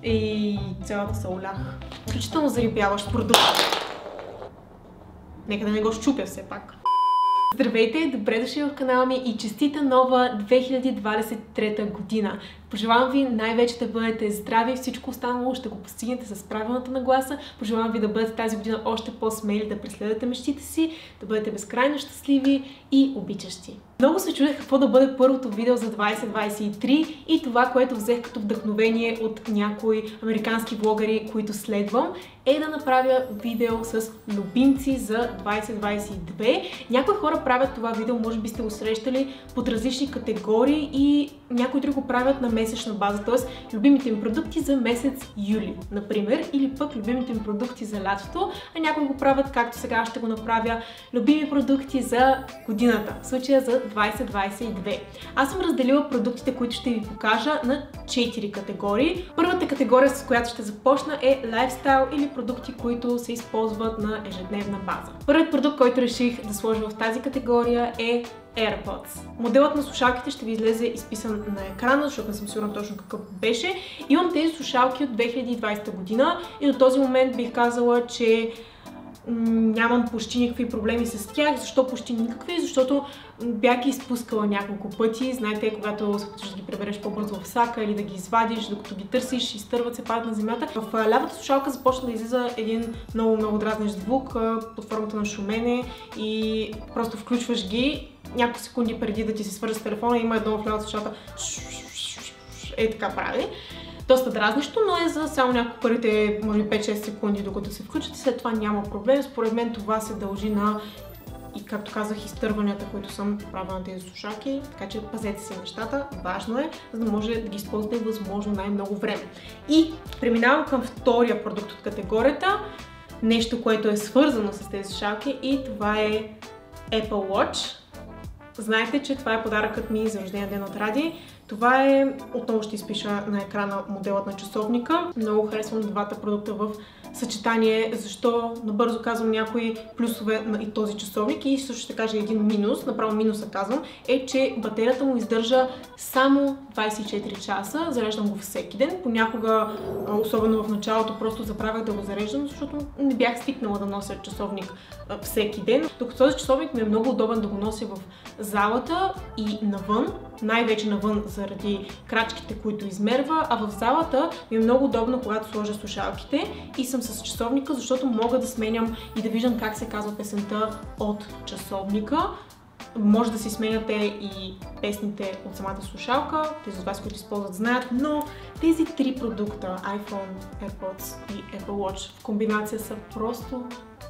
И цялата се олях. Включително зарибяващ продукт. Нека да не го щупя все пак. Здравейте, добре дошли в канала ми и честита нова 2023 година. Пожелавам ви най-вече да бъдете здрави, всичко останало ще го постигнете с правилната нагласа. Пожелавам ви да бъдете тази година още по-смели, да преследвате мечтите си, да бъдете безкрайно щастливи и обичащи. Много се чудех какво да бъде първото видео за 2023 и това, което взех като вдъхновение от някои американски влогъри, които следвам, е да направя видео с любимци за 2022. Някои хора правят това видео, може би сте го срещали, под различни категории и някои други го правят на месечна база, т.е. любимите им продукти за месец юли, например, или пък любимите им продукти за лятото, а някои го правят, както сега ще го направя, любими продукти за годината, в случая за 2022. Аз съм разделила продуктите, които ще ви покажа на 4 категории. Първата категория, с която ще започна, е лайфстайл или продукти, които се използват на ежедневна база. Първият продукт, който реших да сложа в тази категория е AirPods. Моделът на слушалките ще ви излезе изписан на екрана, защото не съм сигурна точно какъв беше. Имам тези слушалки от 2020 година и до този момент бих казала, че нямам почти никакви проблеми с тях. Защо почти никакви? Защото бях ги изпускала няколко пъти. Знаете, когато се опитваш да ги прибереш по-бързо в сака или да ги извадиш, докато ги търсиш, изтърват се, падат на земята. В лявата слушалка започна да излиза един много дразнещ звук под формата на шумене и просто включваш ги. Няколко секунди преди да ти се свържи с телефона, има едно в лявата слушалка. Така прави. Доста дразнещо, но е за само няколко първите, може би 5-6 секунди, докато се включат и след това няма проблем. Според мен това се дължи на, и както казах, изтърванията, които съм правила на тези слушалки, така че пазете си нещата, важно е, за да може да ги използвате възможно най-много време. И преминавам към втория продукт от категорията, нещо, което е свързано с тези слушалки и това е Apple Watch. Знаете, че това е подаръкът ми за рождения ден от Ради. Това е, отново ще изпиша на екрана, моделът на часовника. Много харесвам двата продукта в съчетание. Защо? Набързо казвам някои плюсове на и този часовник и също ще кажа един минус, направо минуса казвам, е, че батерията му издържа само 24 часа. Зареждам го всеки ден. Понякога, особено в началото, просто забравях да го зареждам, защото не бях свикнала да нося часовник всеки ден. Докато този часовник ми е много удобен да го нося в залата и навън, най-вече навън заради крачките, които измерва, а в залата ми е много удобно, когато сложа слушалките и съм с часовника, защото мога да сменям и да виждам как се казва песента от часовника. Може да си сменяте и песните от самата слушалка, тези от вас, които използват, знаят, но тези три продукта, iPhone, AirPods и Apple Watch в комбинация са просто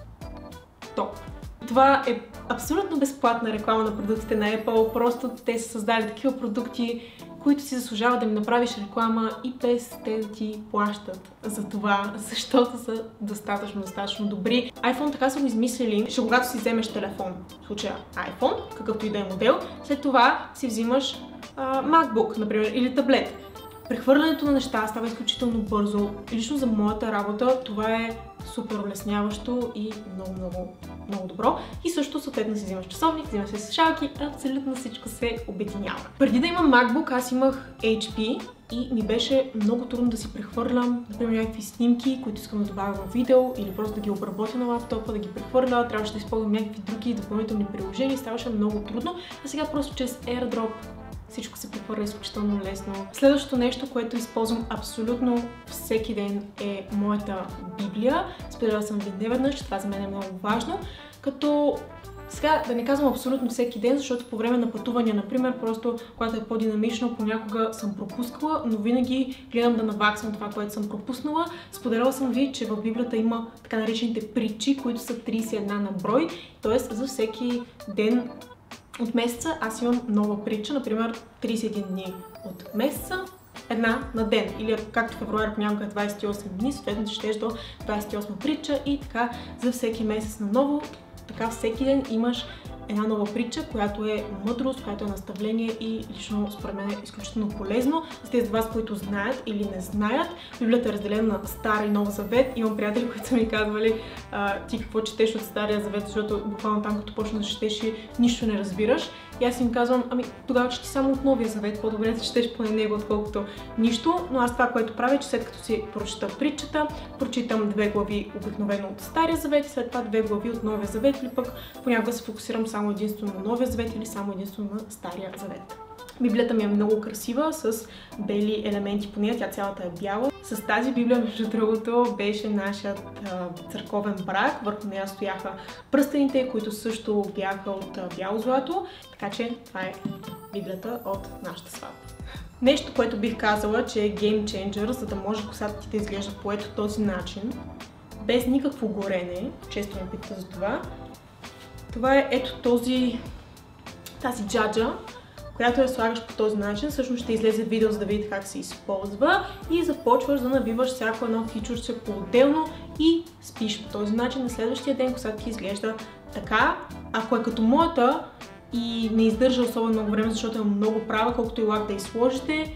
топ. Това е абсолютно безплатна реклама на продуктите на Apple, просто те са създали такива продукти, които си заслужават да ми направиш реклама и без те да ти плащат за това, защото са достатъчно добри. iPhone така са го измислили, че когато си вземеш телефон, в случая iPhone, какъвто и да е модел, след това си взимаш MacBook, например, или таблет. Прехвърлянето на неща става изключително бързо. Лично за моята работа това е супер улесняващо и много добро. И също съответно си взимаш часовник, взимаш си слушалки, абсолютно всичко се обединява. Преди да имам MacBook, аз имах HP и ми беше много трудно да си прехвърлям, например, някакви снимки, които искам да добавя в видео или просто да ги обработя на лаптопа, да ги прехвърля, трябваше да използвам някакви други допълнителни приложения, ставаше много трудно, а сега просто чрез AirDrop всичко се прехвърля изключително лесно. Следващото нещо, което използвам абсолютно всеки ден, е моята Библия. Споделяла съм ви неведнъж, това за мен е много важно. Като сега да не казвам абсолютно всеки ден, защото по време на пътувания, например, просто когато е по-динамично, понякога съм пропускала, но винаги гледам да наваксвам това, което съм пропуснала. Споделяла съм ви, че в Библията има така наречените притчи, които са 31 на брой, т.е. за всеки ден от месеца аз имам нова притча, например 31 дни от месеца, една на ден. Или както февруари понякога е 28 дни, съответно ще до 28 притча и така за всеки месец наново. Така всеки ден имаш една нова притча, която е мъдрост, която е наставление и лично според мен е изключително полезно. За тези вас, които знаят или не знаят, Библията е разделена на Стар и Нов Завет. Имам приятели, които са ми казвали ти какво четеш от Стария Завет, защото буквално там, като почна да четеш, нищо не разбираш. И аз им казвам, тогава чети само от Новия Завет, по-добре да четеш поне него, отколкото нищо. Но аз това, което правя, е, че след като си прочета притчата, прочитам 2 глави обикновено от Стария Завет и след това 2 глави от Новия Завет, или пък понякога се фокусирам само единствено на Новия Завет или само единствено на Стария Завет. Библията ми е много красива, с бели елементи по нея, тя цялата е бяла. С тази Библия, между другото, беше нашият църковен брак. Върху нея стояха пръстените, които също бяха от бяло злато. Така че това е Библията от нашата сватба. Нещо, което бих казала, че е game changer, за да може косата ти да изглежда по ето този начин, без никакво горене, често ме питате за това. Това е ето тази джаджа, която я слагаш по този начин. Всъщност ще излезе видео, за да видите как се използва и започваш да навиваш всяко едно кичурче по-отделно и спиш по този начин. На следващия ден косата ти изглежда така. Ако е като моята и не издържа особено много време, защото е много права, колкото и лак да изложите,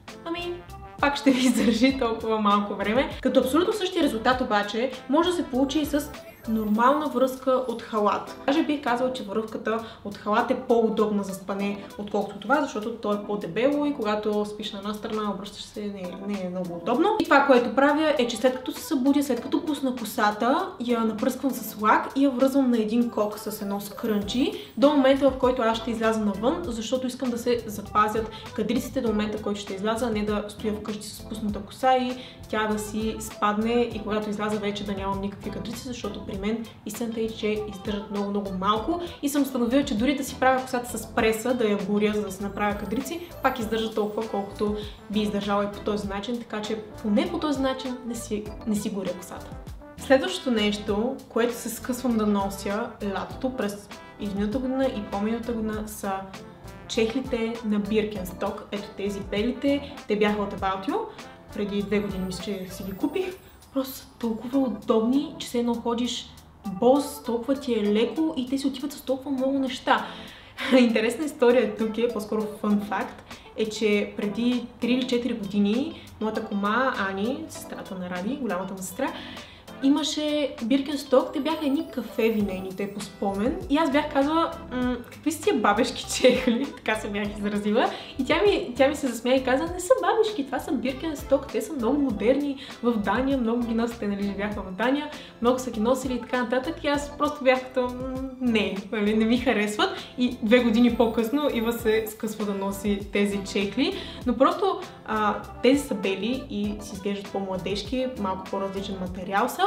пак ще ви издържи толкова малко време. Като абсолютно същия резултат обаче може да се получи и с нормална връзка от халат. Даже бих казала, че връзката от халат е по-удобна за спане, отколкото това, защото то е по-дебело и когато спиш на една страна, обръщаш се, не е много удобно. И това, което правя, е, че след като се събудя, след като пусна косата, я напръсквам с лак и я връзвам на един кок с едно скрънчи до момента, в който аз ще изляза навън, защото искам да се запазят кадриците до момента, в който ще изляза, а не да стоя вкъщи с пусната коса и тя да си спадне и когато изляза вече да нямам никакви кадрици, защото при мен истината е, че издържат много малко и съм установила, че дори да си правя косата с преса, да я горя, за да се направя кадрици, пак издържа толкова, колкото би издържала и по този начин, така че поне по този начин не си горя косата. Следващото нещо, което се скъсвам да нося лятото през изминалата година и по-миналата година, са чехлите на Birkenstock. Ето тези белите, те бяха от About You. Преди 2 години мисля, че си ги купих. Просто са толкова удобни, че се едно ходиш бос, толкова ти е леко и те си отиват с толкова много неща. Интересна история тук е, по-скоро фън факт, е, че преди 3 или 4 години моята кума Ани, сестрата на Ради, голямата му сестра, имаше Birkenstock, те бяха едни кафеви нейните по спомен и аз бях казала, какви са тия бабешки чехли, така се бях изразила, и тя ми се засмя и каза, не са бабешки, това са Birkenstock, те са много модерни в Дания, много ги носят, те нали живяха в Дания, много са ги носили и така нататък и аз просто бях като, не ми харесват и 2 години по-късно Ива се скъсва да носи тези чехли, но просто тези са бели и си изглеждат по-младежки, малко по-различен материал са.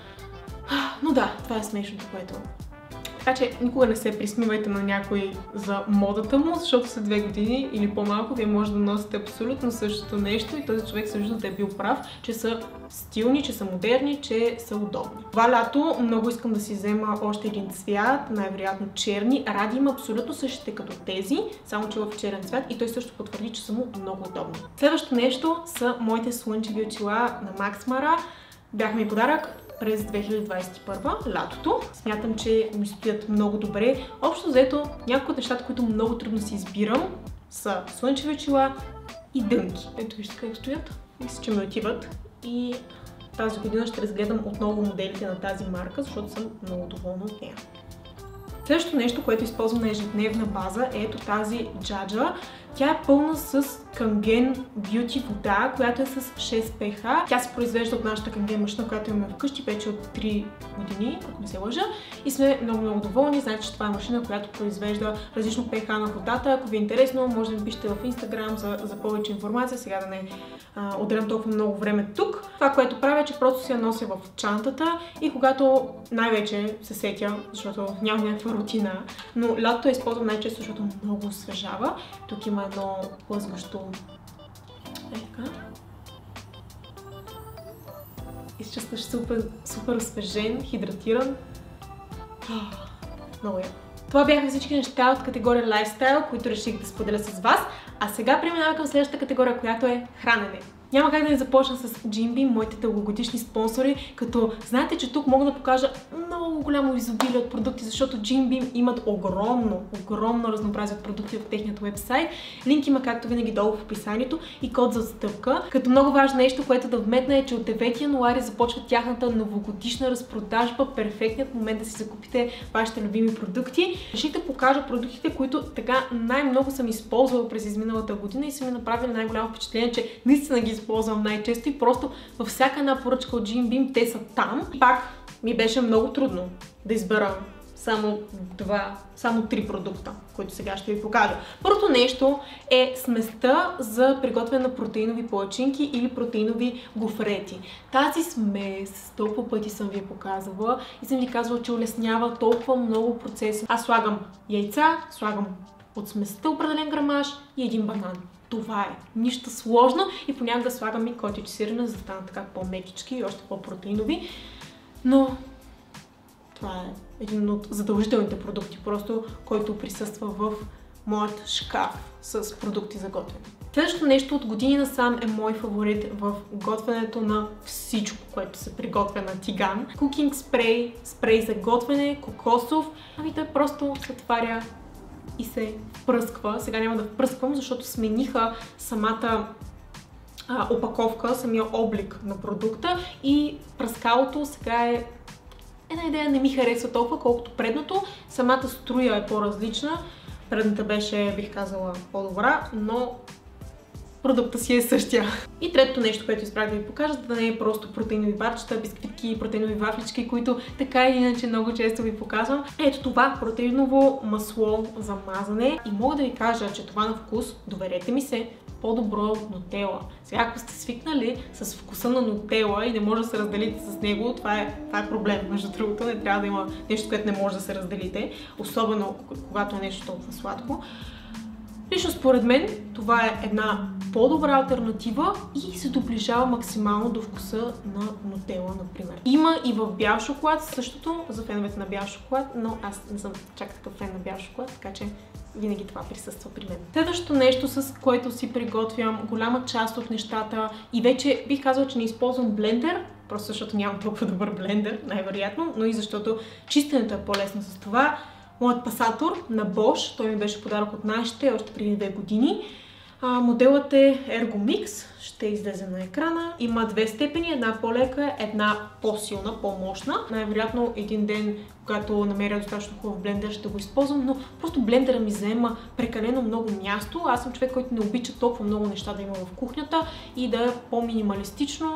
Но да, това е смешното, което. Така че никога не се присмивайте на някой за модата му, защото след 2 години или по-малко вие може да носите абсолютно същото нещо и този човек също да е бил прав, че са стилни, че са модерни, че са удобни. Това лято много искам да си взема още един цвят, най-вероятно черни. Ради има абсолютно същите като тези, само че в черен цвят и той също потвърди, че са му много удобни. Следващото нещо са моите слънчеви очила на Max Mara. Бяха ми подарък през 2021, лятото. Смятам, че ми стоят много добре. Общо взето, някои от нещата, които много трудно си избирам, са слънчеви очила и дънки. Ето вижте как стоят. Мисля, че ми отиват. И тази година ще разгледам отново моделите на тази марка, защото съм много доволна от нея. Следващото нещо, което използвам на ежедневна база, е ето тази джаджа. Тя е пълна с Kangen Beauty вода, която е с 6 pH. Тя се произвежда от нашата Kangen машина, която имаме вкъщи вече от 3 години, ако не се лъжа. И сме много доволни. Знаете, че това е машина, която произвежда различно pH на водата. Ако ви е интересно, може да ми пишете в Instagram за повече информация. Сега да не отделям толкова много време тук. Това, което правя, е, че просто си я нося в чантата и когато най-вече се сетя, защото нямам някаква рутина, но лятото използвам най-често, защото много освежава. Тук има едно плъзгащо изчувстваш супер освежен, хидратиран. Много яко. Това бяха всички неща от категория лайфстайл, които реших да споделя с вас. А сега преминавам към следващата категория, която е хранене. Няма как да не започна с Jim Beam, моите дългогодишни спонсори, като знаете, че тук мога да покажа много голямо изобилие от продукти, защото Jim Beam имат огромно разнообразие от продукти в техният уебсайт. Линк има както винаги долу в описанието и код за отстъпка. Като много важно нещо, което да вметна е, че от 9 януари започва тяхната новогодишна разпродажба. Перфектният момент да си закупите вашите любими продукти. Реших да покажа продуктите, които така най-много съм използвала през изминалата година и са ми направили най-голямо впечатление, че наистина ги използвам най-често и просто във всяка една поръчка от Jim Beam те са там. И пак ми беше много трудно да избера само 3 продукта, които сега ще ви покажа. Първото нещо е сместа за приготвяне на протеинови палачинки или протеинови гофрети. Тази смес толкова пъти съм ви показвала и съм ви казвала, че улеснява толкова много процеса. Аз слагам яйца, слагам от сместа определен грамаж и един банан. Това е. Нищо сложно и понякога слагам и котиче сирене, за да станат така по-мекички и още по-протеинови. Но това е един от задължителните продукти, просто който присъства в моят шкаф с продукти за готвене. Следващото нещо от години насам е мой фаворит в готвенето на всичко, което се приготвя на тиган. Cooking спрей, спрей за готвене, кокосов. Ами той просто се отваря и се впръсква. Сега няма да впръсквам, защото смениха самата опаковка, самия облик на продукта и пръскалото сега е една идея, не ми харесва толкова, колкото предното. Самата струя е по-различна. Предната беше, бих казала, по-добра, но продукта си е същия. И третото нещо, което избрах да ви покажа, да не е просто протеинови барчета, бисквитки и протеинови вафлички, които така или иначе много често ви показвам. Ето това протеиново масло за мазане и мога да ви кажа, че това на вкус, доверете ми се, по-добро от нутела. Сега, ако сте свикнали с вкуса на нутела и не може да се разделите с него, това е проблем. Между другото, не трябва да има нещо, което не може да се разделите, особено когато е нещо толкова сладко. Лично според мен това е една по-добра алтернатива и се доближава максимално до вкуса на нутела, например. Има и в бял шоколад същото, за феновете на бял шоколад, но аз не съм чак такъв фен на бял шоколад, така че винаги това присъства при мен. Следващото нещо, с което си приготвям голяма част от нещата и вече бих казала, че не използвам блендер, просто защото нямам толкова добър блендер, най-вероятно, но и защото чистенето е по-лесно с това. Моят пасатор на Bosch, той ми беше подарък от нашите още преди 2 години. Моделът е Ergomix, ще излезе на екрана. Има 2 степени, една по-лека, една по-силна, по-мощна. Най-вероятно един ден, когато намеря достатъчно хубав блендер, ще го използвам, но просто блендера ми заема прекалено много място. Аз съм човек, който не обича толкова много неща да има в кухнята и да е по-минималистично,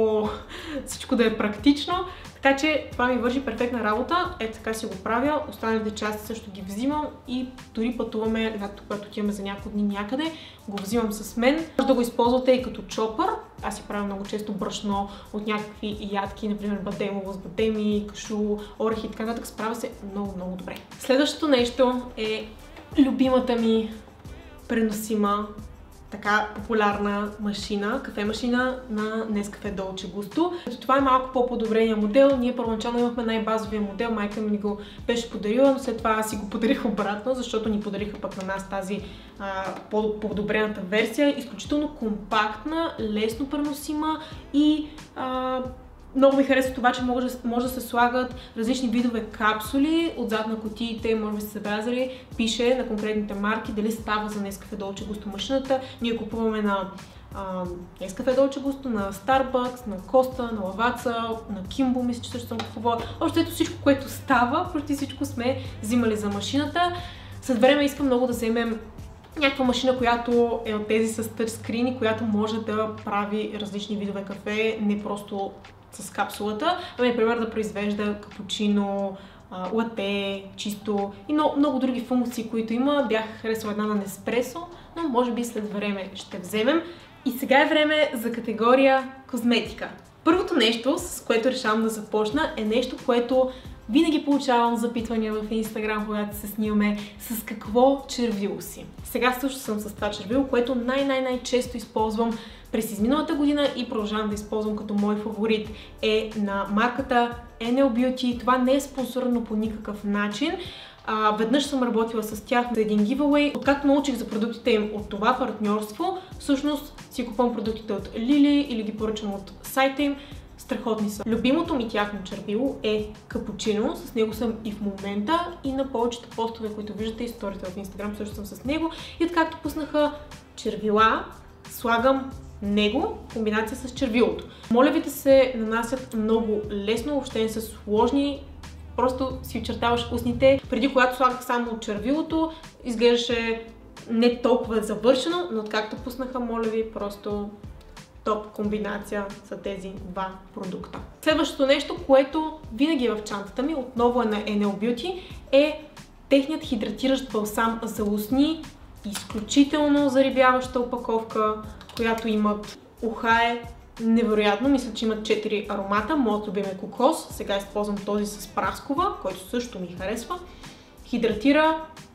всичко да е практично. Така че това ми върши перфектна работа. Ето така си го правя. Останалите части също ги взимам и дори пътуваме, когато отиваме за няколко дни някъде, го взимам с мен. Може да го използвате и като чопър. Аз си правя много често брашно от някакви ядки, например бадемово с бадеми, кашу, орехи и така нататък. Справя се много добре. Следващото нещо е любимата ми преносима, така популярна машина, кафе машина на Nescafé Dolce Gusto. Това е малко по-подобрения модел. Ние първоначално имахме най-базовия модел, майка ми го беше подарила, но след това аз си го подарих обратно, защото ни подариха пък на нас тази по-подобрената версия. Изключително компактна, лесно преносима и много ми харесва това, че може да се слагат различни видове капсули. Отзад на кутиите, може би сте забелязали, пише на конкретните марки дали става за Nescafé Dolce Gusto машината. Ние купуваме на Nescafé Dolce Gusto, на Starbucks, на Costa, на Lavazza, на Kimbo, мисля, че също съм купувала. Още ето всичко, което става, почти всичко сме взимали за машината. След време искам много да вземем някаква машина, която е от тези с тъчскрини, която може да прави различни видове кафе, не просто с капсулата, ами например да произвежда капучино, лате, чисто и много други функции, които има. Бях харесала една на Неспресо, но може би след време ще вземем. И сега е време за категория козметика. Първото нещо, с което решавам да започна, е нещо, което винаги получавам запитвания в Instagram, когато се снимаме, с какво червило си. Сега също съм с това червило, което най-често използвам през изминалата година и продължавам да използвам като мой фаворит. Е на марката Enel Beauty. Това не е спонсорирано по никакъв начин. Веднъж съм работила с тях за един giveaway. Откакто научих за продуктите им от това партньорство, всъщност си купувам продуктите от Lily или ги поръчвам от сайта им. Страхотни са. Любимото ми тяхно червило е капучино. С него съм и в момента и на повечето постове, които виждате и сторите в Instagram, също съм с него. И откакто пуснаха червила, слагам него в комбинация с червилото. Молевите се нанасят много лесно, въобще не са сложни. Просто си очертаваш устните. Преди, когато слагах само червилото, изглеждаше не толкова завършено, но откакто пуснаха молеви, просто топ комбинация са тези два продукта. Следващото нещо, което винаги е в чантата ми, отново е на NL Beauty, е техният хидратиращ балсам за устни. Изключително зарибяваща опаковка, която имат ухае невероятно. Мисля, че имат 4 аромата. Моят любим е кокос. Сега използвам този с праскова, който също ми харесва. Хидратира,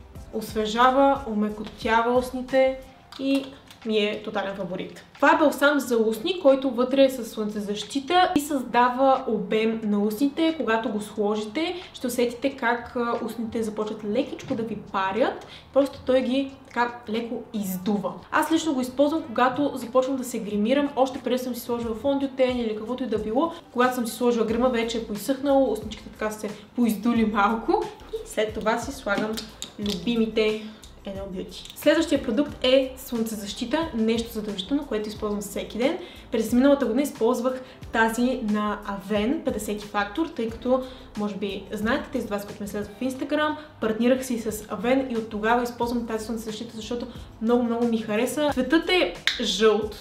освежава, омекотява устните и ми е тотален фаворит. Това е балсам за устни, който вътре е със слънцезащита и създава обем на устните. Когато го сложите, ще усетите как устните започват лекичко да ви парят. Просто той ги така леко издува. Аз лично го използвам, когато започвам да се гримирам. Още преди съм си сложила фондиотен или каквото и да било. Когато съм си сложила грима, вече е поизсъхнало, устничките така се поиздули малко. И след това си слагам любимите NL Beauty. Следващия продукт е слънцезащита, нещо задължително, което използвам всеки ден. През миналата година използвах тази на Aven 50 фактор, тъй като, може би знаете, тези вас, които ме следват в Instagram, партнирах си с Aven и от тогава използвам тази слънцезащита, защото много ми хареса. Цветът е жълт,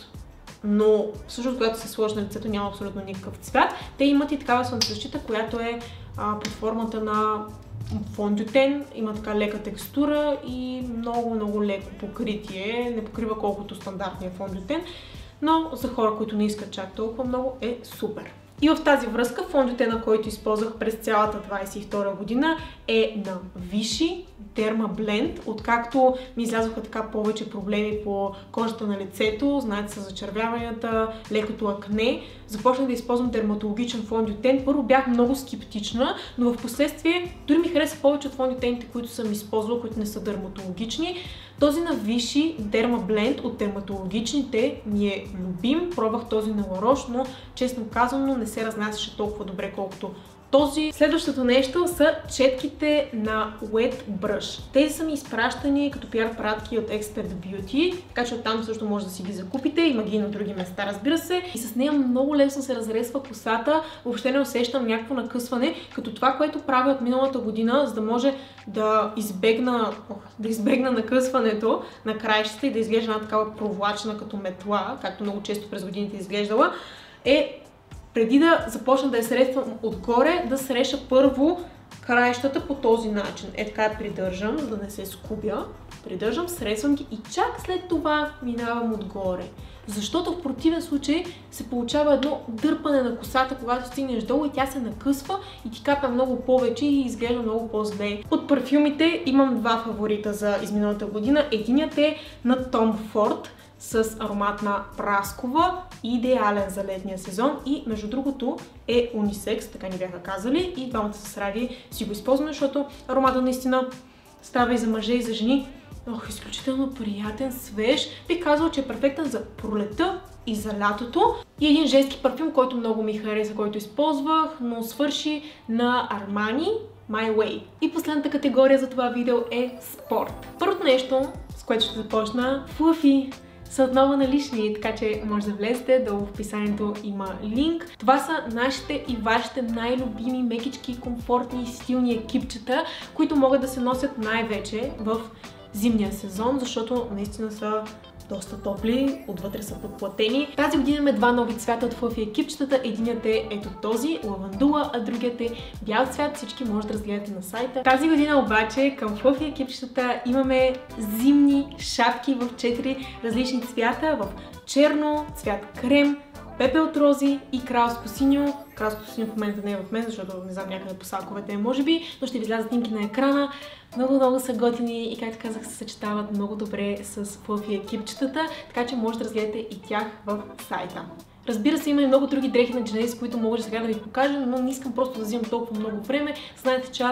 но всъщност, когато се сложи на лицето, няма абсолютно никакъв цвят. Те имат и такава слънцезащита, която е под формата на фондиотен, има така лека текстура и много леко покритие. Не покрива колкото стандартния фондиотен, но за хора, които не искат чак толкова много, е супер. И в тази връзка фондиотена, който използвах през цялата 22 година, е на Vichy Derma Blend. Откакто ми излязоха така повече проблеми по кожата на лицето, знаете, са зачервяванията, лекото акне, започнах да използвам дерматологичен фондиотен. Първо бях много скептична, но в последствие дори ми хареса повече от фондиотените, които съм използвала, които не са дерматологични. Този на Vichy Derma Blend от дерматологичните ми е любим. Пробвах този на La Roche, но честно казано не се разнасяше толкова добре, колкото този. Следващото нещо са четките на Wet Brush. Тези са ми изпращани като PR пратки от Expert Beauty, така че оттам също може да си ги закупите. Има ги и на други места, разбира се. И с нея много лесно се разресва косата, въобще не усещам някакво накъсване, като това, което правя от миналата година, за да може да избегна накъсването на краищата и да изглежда една такава провлачена като метла, както много често през годините изглеждала, е преди да започна да я срещам отгоре, да среша първо краищата по този начин. Е така я придържам, за да не се скубя. Придържам, срещам ги и чак след това минавам отгоре. Защото в противен случай се получава едно дърпане на косата, когато стигнеш долу и тя се накъсва и ти капа много повече и изглежда много по-зле. От парфюмите имам два фаворита за изминалата година. Единият е на Tom Ford с аромат на праскова, идеален за летния сезон и между другото е унисекс, така ни бяха казали, и двамата с Ради си го използваме, защото аромата наистина става и за мъже и за жени. Изключително приятен, свеж. Бих казала, че е перфектен за пролета и за лятото. И един женски парфюм, който много ми хареса, който използвах, но свърши на Armani My Way. И последната категория за това видео е спорт. Първото нещо, с което ще започна, Fluffy са отново налични, така че може да влезете, долу в описанието има линк. Това са нашите и вашите най-любими мекички, комфортни и стилни екипчета, които могат да се носят най-вече в зимния сезон, защото наистина са доста топли, отвътре са подплатени. Тази година имаме два нови цвята от Fluffy екипчетата. Единият е ето този, лавандула, а другият е бял цвят. Всички може да разгледате на сайта. Тази година обаче към Fluffy екипчетата имаме зимни шапки в 4 различни цвята. В черно, цвят крем, пепел от рози и кралско синьо. Кралско синьо в момента не е в мен, защото не знам, някъде по салковете може би, но ще ви излязат снимки на екрана. Много са готини и, както казах, се съчетават много добре с Fluffy екипчетата, така че може да разгледате и тях в сайта. Разбира се, има и много други дрехи на Genesis, които мога сега да ви покажа, но не искам просто да взимам толкова много време. Знаете, че аз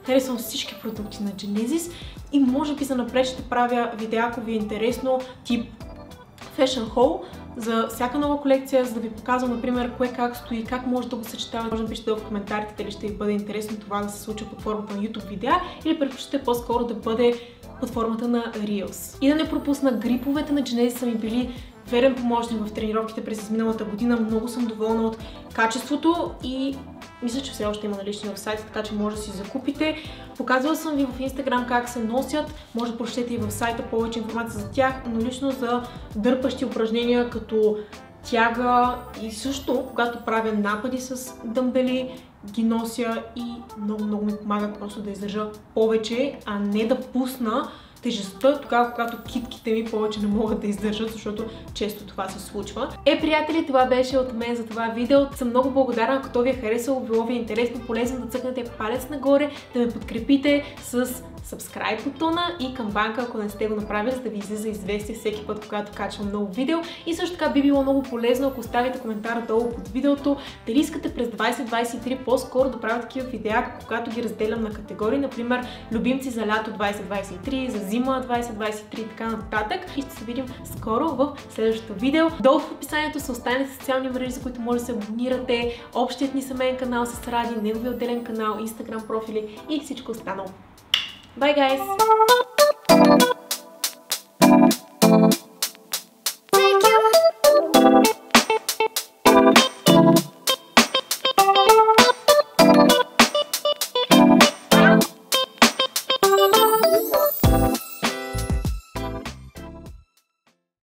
харесвам всички продукти на Genesis и може би за напред ще правя видеа, ако ви е интересно, тип Fashion Haul за всяка нова колекция, за да ви показвам, например, кое как стои, как може да го съчетавате. Може да пишете в коментарите дали ще ви бъде интересно това да се случи под формата на YouTube видеа или предпочитате по-скоро да бъде под формата на Reels. И да не пропусна, гриповете на Genesis са ми били верен помощник в тренировките през изминалата година. Много съм доволна от качеството и мисля, че все още има налични в сайта, така че може да си закупите. Показвала съм ви в Instagram как се носят, може да прочетете и в сайта повече информация за тях, но лично за дърпащи упражнения като тяга и също, когато правя напади с дъмбели, ги нося и много ми помагат просто да издържа повече, а не да пусна тежестта тогава, когато китките ми повече не могат да издържат, защото често това се случва. Приятели, това беше от мен за това видео. Съм много благодарна, ако то ви е харесало, било ви е интересно, полезно да цъкнете палец нагоре, да ме подкрепите с subscribe бутона и камбанка, ако не сте го направили, за да ви излиза известие всеки път, когато качвам ново видео. И също така би било много полезно, ако оставите коментар долу под видеото, дали искате през 2023 по-скоро да правя такива видеа, когато ги разделям на категории, например любимци за лято 2023, за зима 2023 и така нататък. И ще се видим скоро в следващото видео. Долу в описанието са останалите социални мрежи, за които може да се абонирате, общият ни семейен канал с Ради, неговия отделен канал, Instagram профили и всичко останало. Bye guys!